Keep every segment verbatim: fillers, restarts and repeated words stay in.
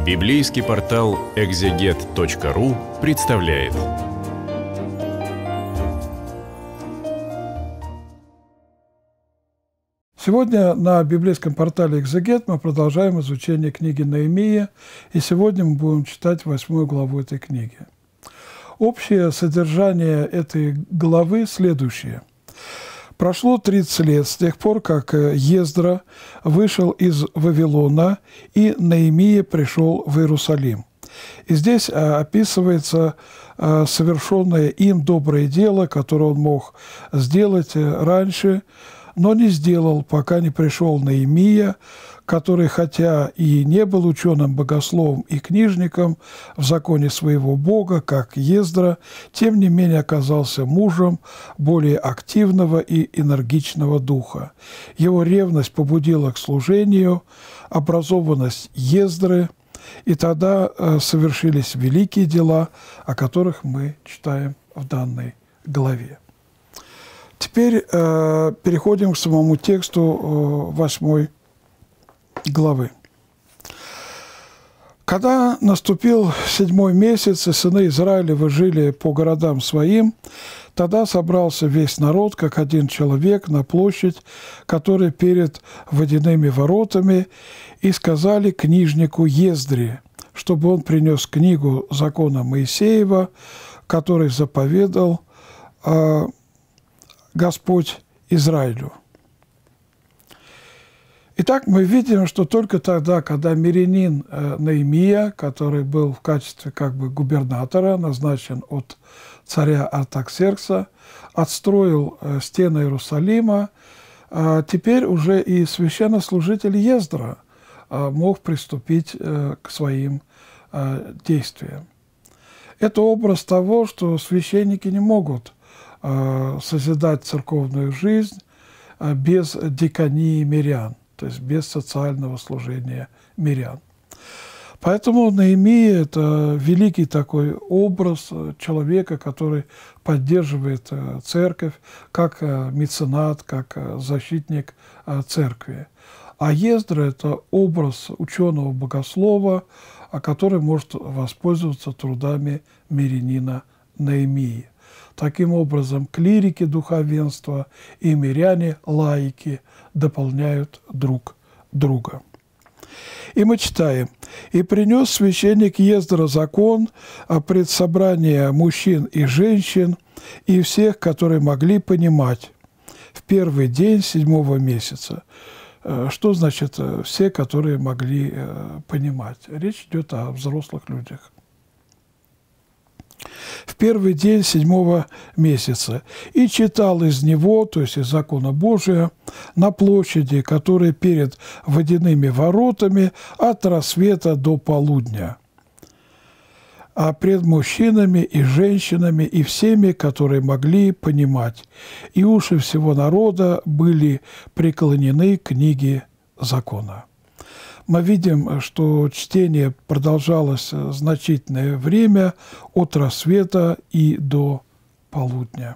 Библейский портал экзегет точка ру представляет. Сегодня на библейском портале «Экзегет» мы продолжаем изучение книги Неемия, и сегодня мы будем читать восьмую главу этой книги. Общее содержание этой главы следующее. Прошло тридцать лет с тех пор, как Ездра вышел из Вавилона, и Неемия пришел в Иерусалим. И здесь описывается совершенное им доброе дело, которое он мог сделать раньше, но не сделал, пока не пришел Неемия, который, хотя и не был ученым, богословом и книжником в законе своего Бога, как Ездра, тем не менее оказался мужем более активного и энергичного духа. Его ревность побудила к служению, образованностьЕздры, и тогда совершились великие дела, о которых мы читаем в данной главе. Теперь э, переходим к самому тексту э, восьмой главы. Когда наступил седьмой месяц, и сыны Израилевы жили по городам своим, тогда собрался весь народ, как один человек, на площадь, которая перед водяными воротами, и сказали книжнику Ездре, чтобы он принес книгу закона Моисеева, который заповедал э, Господь Израилю. Итак, мы видим, что только тогда, когда мирянин Неемия, который был в качестве как бы губернатора, назначен от царя Артаксеркса, отстроил стены Иерусалима, теперь уже и священнослужитель Ездра мог приступить к своим действиям. Это образ того, что священники не могут созидать церковную жизнь без диконии мирян, то есть без социального служения мирян. Поэтому Неемия – это великий такой образ человека, который поддерживает церковь, как меценат, как защитник церкви. А Ездра – это образ ученого-богослова, который может воспользоваться трудами мирянина Неемии. Таким образом, клирики духовенства и миряне, лаики, дополняют друг друга. И мы читаем. «И принес священник Ездра закон пред собрание мужчин и женщин, и всех, которые могли понимать, в первый день седьмого месяца». Что значит «все, которые могли понимать»? Речь идет о взрослых людях. В первый день седьмого месяца, и читал из него, то есть из закона Божия, на площади, которая перед водяными воротами от рассвета до полудня, а пред мужчинами и женщинами и всеми, которые могли понимать, и уши всего народа были преклонены к книге закона. Мы видим, что чтение продолжалось значительное время от рассвета и до полудня.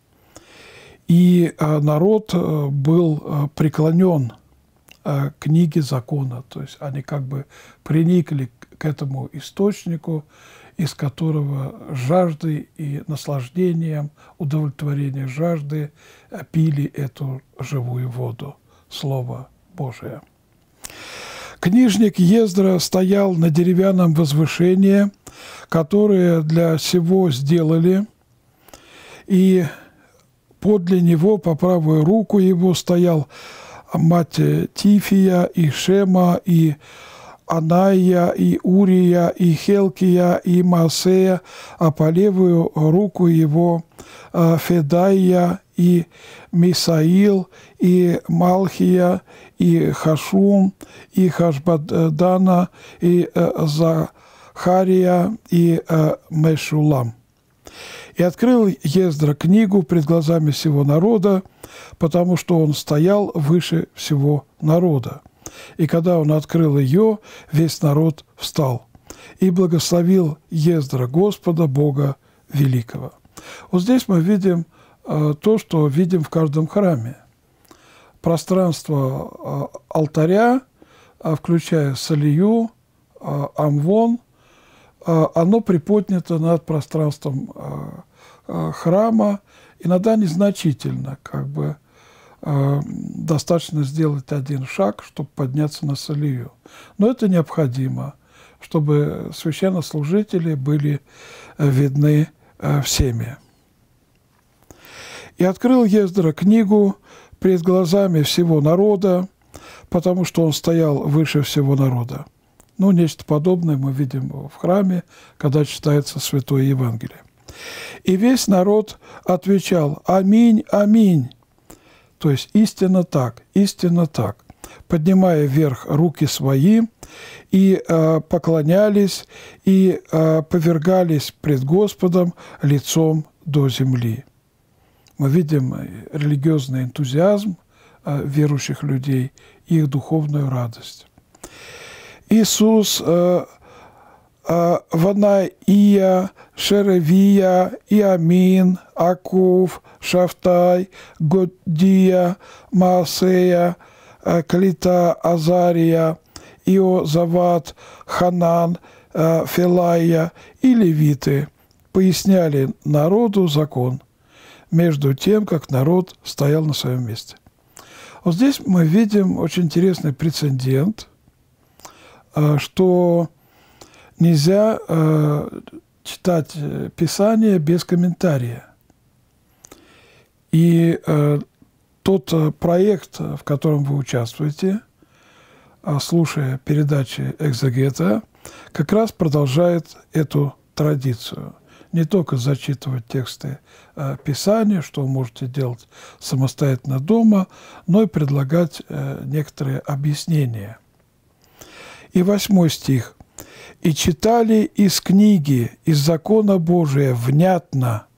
И народ был преклонен к книге закона, то есть они как бы приникли к этому источнику, из которого жаждой и наслаждением, удовлетворением жажды пили эту живую воду, Слово Божие. Книжник Ездра стоял на деревянном возвышении, которое для сего сделали, и подле него, по правую руку его, стоял Маттифия, и Шема, и Анаия, и Урия, и Хелкия, и Маасея, а по левую руку его Федая, и Мисаил, и Малхия, и Хашум, и Хашбадана, и Захария, и Мешулам. И открыл Ездра книгу пред глазами всего народа, потому что он стоял выше всего народа. И когда он открыл ее, весь народ встал и благословил Ездра Господа, Бога Великого. Вот здесь мы видим то, что видим в каждом храме. Пространство алтаря, включая солью, Амвон, оно приподнято над пространством храма, иногда незначительно, как бы достаточно сделать один шаг, чтобы подняться на солию. Но это необходимо, чтобы священнослужители были видны всеми. «И открыл Ездра книгу пред глазами всего народа, потому что он стоял выше всего народа». Ну, нечто подобное мы видим в храме, когда читается Святое Евангелие. «И весь народ отвечал: Аминь, аминь». То есть истинно так, истинно так, поднимая вверх руки свои, и э, поклонялись, и э, повергались пред Господом лицом до земли. Мы видим религиозный энтузиазм э, верующих людей и их духовную радость. Иисус э, э, Ванаия, Шеревия, Иамин, Акув, Шафтай, Годия, Маасея, э, Клита, Азария, Иозават, Ханан, э, Филая и левиты поясняли народу закон, между тем, как народ стоял на своем месте. Вот здесь мы видим очень интересный прецедент, что нельзя э, читать Писание без комментария. И э, тот проект, в котором вы участвуете, слушая передачи экзегета, как раз продолжает эту традицию. Не только зачитывать тексты э, Писания, что вы можете делать самостоятельно дома, но и предлагать э, некоторые объяснения. И восьмой стих. «И читали из книги, из закона Божия внятно».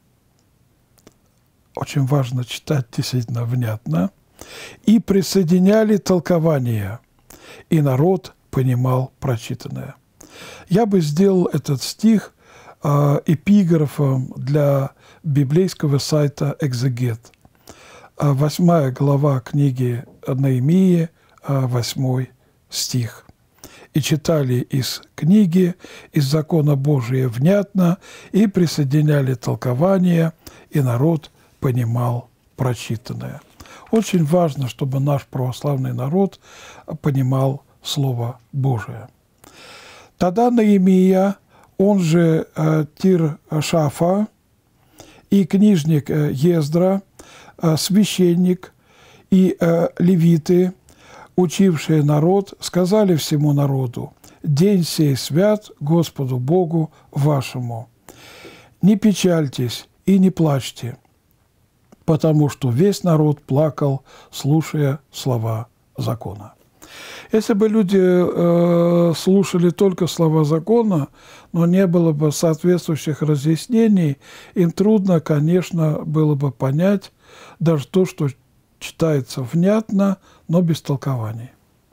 Очень важно читать действительно внятно. «И присоединяли толкования, и народ понимал прочитанное». Я бы сделал этот стих э, эпиграфом для библейского сайта «Экзегет». Восьмая глава книги Неемии, восьмой стих. «И читали из книги, из закона Божия внятно, и присоединяли толкования, и народ понимал прочитанное». Очень важно, чтобы наш православный народ понимал Слово Божие. Тогда Неемия, он же э, Тир-Шафа, и книжник э, Ездра, э, священник и э, левиты, учившие народ, сказали всему народу: «День сей свят Господу Богу вашему. Не печальтесь и не плачьте», потому что весь народ плакал, слушая слова закона. Если бы люди э, слушали только слова закона, но не было бы соответствующих разъяснений, им трудно, конечно, было бы понять даже то, что читается внятно, но без толкований.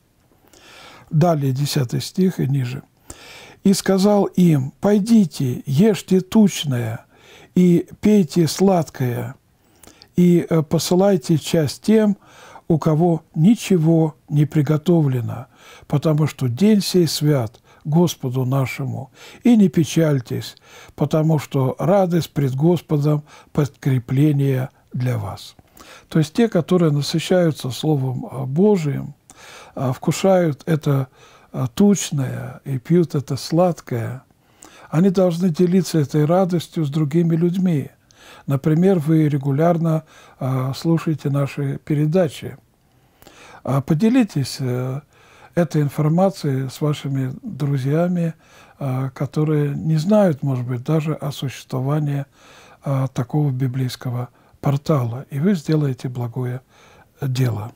Далее, десятый стих и ниже. «И сказал им: пойдите, ешьте тучное, и пейте сладкое, и посылайте часть тем, у кого ничего не приготовлено, потому что день сей свят Господу нашему, и не печальтесь, потому что радость пред Господом – подкрепление для вас». То есть те, которые насыщаются Словом Божиим, вкушают это тучное и пьют это сладкое, они должны делиться этой радостью с другими людьми. Например, вы регулярно э, слушаете наши передачи. А поделитесь э, этой информацией с вашими друзьями, э, которые не знают, может быть, даже о существовании э, такого библейского портала, и вы сделаете благое дело.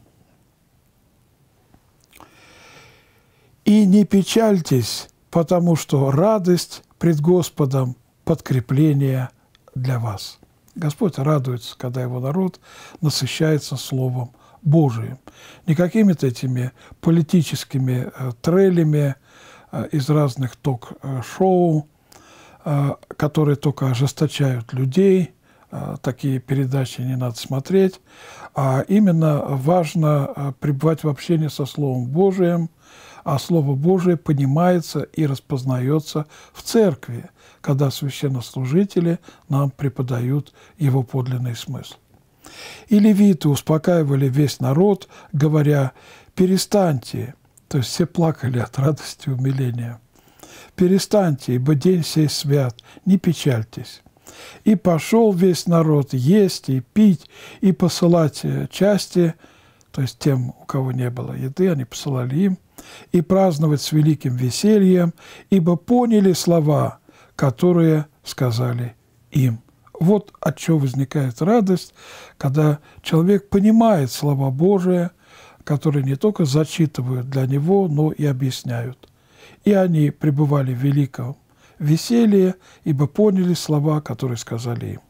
«И не печальтесь, потому что радость пред Господом – подкрепление для вас». Господь радуется, когда его народ насыщается Словом Божиим. Не какими-то этими политическими э, трелями э, из разных ток-шоу, э, которые только ожесточают людей. Э, такие передачи не надо смотреть. А именно важно э, пребывать в общении со Словом Божиим, а Слово Божие понимается и распознается в церкви, когда священнослужители нам преподают его подлинный смысл. И левиты успокаивали весь народ, говоря: «Перестаньте», то есть все плакали от радости и умиления, «перестаньте, ибо день сей свят, не печальтесь». И пошел весь народ есть и пить, и посылать части, то есть тем, у кого не было еды, они посылали им, и праздновать с великим весельем, ибо поняли слова, которые сказали им. Вот от чего возникает радость, когда человек понимает слова Божие, которые не только зачитывают для него, но и объясняют. И они пребывали в великом веселье, ибо поняли слова, которые сказали им.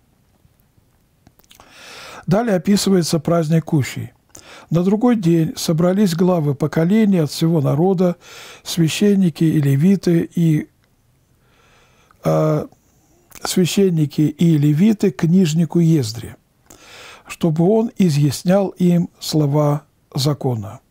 Далее описывается праздник Кущей. На другой день собрались главы поколений от всего народа, священники и левиты, и э, священники и левиты к книжнику Ездре, чтобы он изъяснял им слова закона.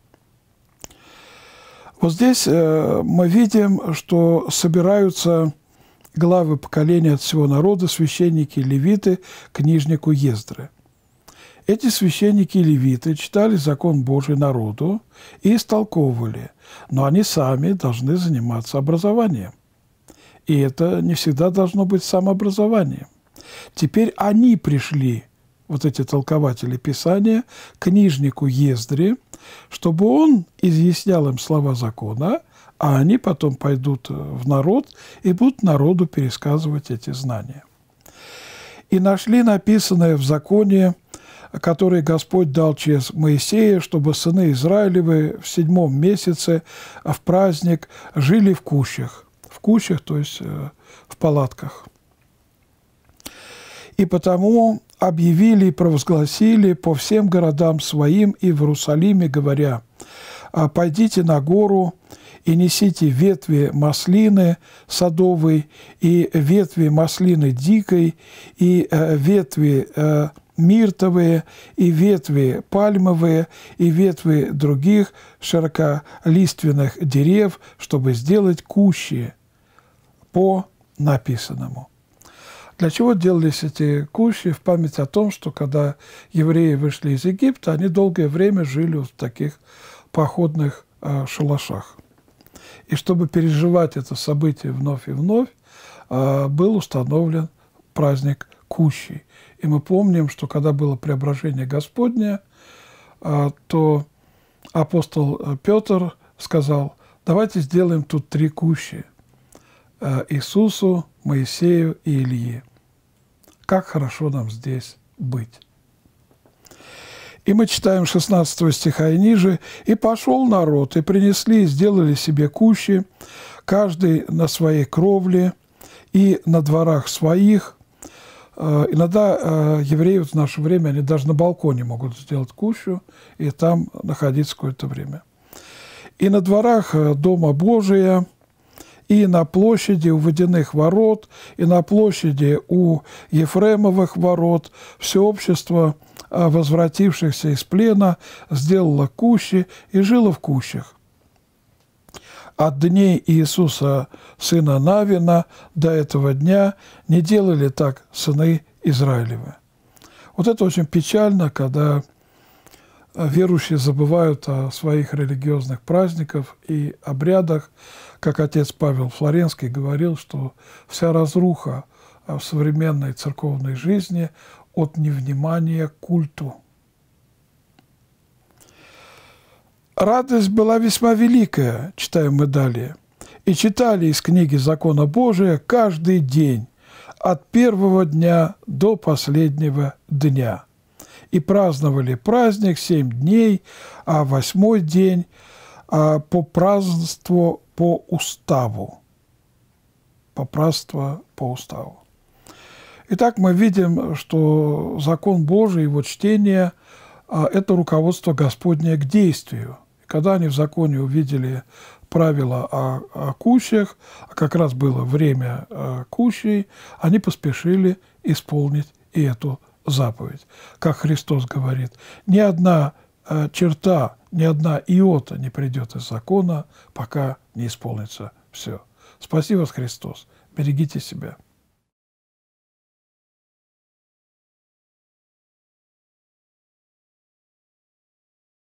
Вот здесь э, мы видим, что собираются главы поколения от всего народа, священники и левиты к книжнику Ездры. Эти священники и левиты читали закон Божий народу и истолковывали, но они сами должны заниматься образованием. И это не всегда должно быть самообразованием. Теперь они пришли, вот эти толкователи Писания, к книжнику Ездре, чтобы он изъяснял им слова закона, а они потом пойдут в народ и будут народу пересказывать эти знания. И нашли написанное в законе, который Господь дал через Моисея, чтобы сыны Израилевы в седьмом месяце в праздник жили в кущах. В кущах, то есть в палатках. И потому объявили и провозгласили по всем городам своим и в Иерусалиме, говоря: «Пойдите на гору и несите ветви маслины садовой, и ветви маслины дикой, и ветви миртовые, и ветви пальмовые, и ветви других широколиственных дерев, чтобы сделать кущи по написанному». Для чего делались эти кущи? В память о том, что когда евреи вышли из Египта, они долгое время жили в таких походных э, шалашах. И чтобы переживать это событие вновь и вновь, э, был установлен праздник Кущей. И мы помним, что когда было преображение Господне, э, то апостол Петр сказал: давайте сделаем тут три кущи э, – Иисусу, Моисею и Илье. Как хорошо нам здесь быть. И мы читаем шестнадцатого стиха и ниже. «И пошел народ, и принесли, и сделали себе кущи, каждый на своей кровле и на дворах своих». Иногда евреи в наше время, они даже на балконе могут сделать кущу и там находиться какое-то время. «И на дворах Дома Божия, и на площади у водяных ворот, и на площади у Ефремовых ворот все общество возвратившихся из плена сделало кущи и жило в кущах. От дней Иисуса, сына Навина, до этого дня не делали так сыны Израилевы». Вот это очень печально, когда верующие забывают о своих религиозных праздниках и обрядах. Как отец Павел Флоренский говорил, что вся разруха в современной церковной жизни от невнимания к культу. «Радость была весьма великая», читаем мы далее, «и читали из книги закона Божия каждый день, от первого дня до последнего дня. И праздновали праздник семь дней, а восьмой день а, по празднеству по уставу». По празднеству по уставу. Итак, мы видим, что закон Божий, его чтение а, – это руководство Господне к действию. И когда они в законе увидели правила о, о кущах, а как раз было время а, кущей, они поспешили исполнить и эту заповедь. Как Христос говорит: «Ни одна э, черта, ни одна иота не придет из закона, пока не исполнится все. Спаси вас, Христос. Берегите себя.